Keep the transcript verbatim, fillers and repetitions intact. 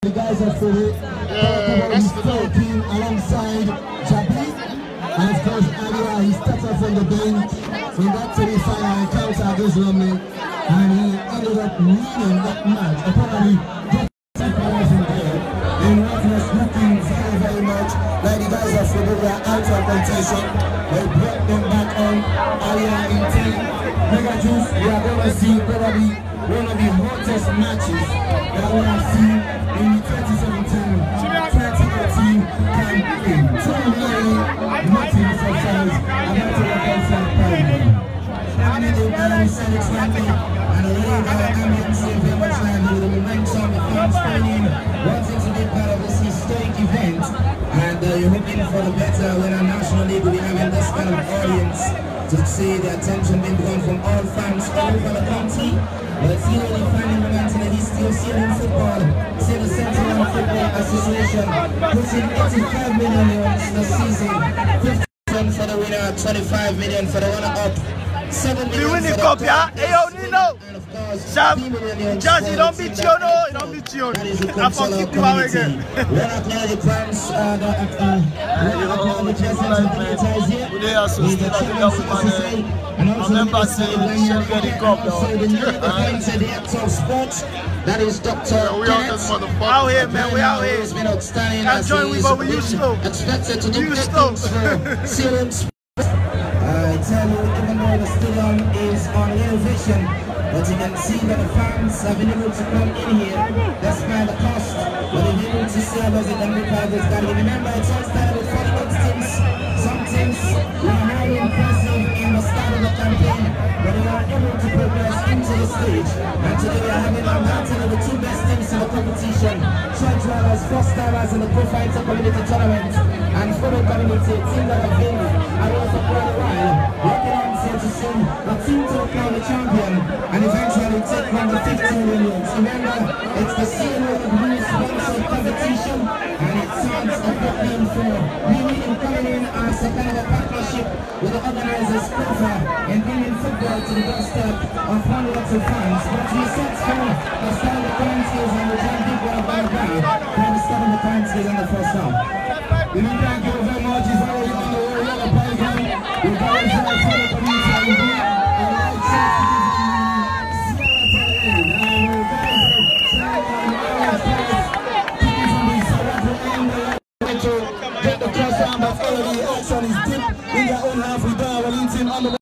The guys are for it. Yeah, that's the team alongside Jabi. And of course, Alia, he stepped up from the bench in that semi-final encounter against Romney. And he ended up winning that match. And probably got some players in there. And what was looking very, very much like the guys of Football were out of competition. They brought them back on. Alia in team. Mega Juice, we are going to see probably one of the hottest matches that we have seen in the twenty seventeen twenty eighteen campaign. Tony Murray, Martin Sanchez, and Martin Sanchez. Having it in Paris, Saint Extremely, and a little bit of ambience in very much like with the momentum, the fans spinning, wanting to be part of this historic event. And uh, you're hoping for the better when our National League will be having this kind of audience to see the attention being drawn from all fans all over the country. But it's the only finding moment in the history of Sierra Leone football. See the Central Football Association putting eighty-five million euros this season. fifty million for the winner, twenty-five million for the runner-up. seven million win the for cup, the yeah? Hey, yo, Nino. And of course, Sam, Jazzy, don't beat you, no. You don't beat you. I forgive you out again. One acknowledge the crowns, uh, the, uh, one acknowledge the presence of the militaries here. Today I associated with the government. And also the Remember saying we should get the cup, also the new appointed director of sports, that is Doctor Kenneth. Out here, man, we out here. He's been outstanding Can't as join he we, is but we used to. expected to do We great used to. things for Sierra Leone. I tell you, even though the stadium is on renovation, but you can see that the fans have been able to come in here despite the cost. But they've been able to serve as a democratic garden. Remember, it's all started with forty-one teams. Some teams were highly impressive in the start of the campaign, but they were able to progress into the stage. And today we are having a mountain of the two best teams in the competition. Church Riders, first timers in the Pro Fighter Community Tournament, and Football Community, a team that have been around for quite a while, working on here to send a team to crown the champion and eventually take home the fifteen million. Remember, it's the C N O Blue sponsored competition, and it sounds a good name for really coming in as a kind of a partnership with the organizers Profa and bringing football to the doorstep of hundreds of fans. But we set for the start of the currencies and the John Big One by the start of the currencies in the first round. We thank you very much.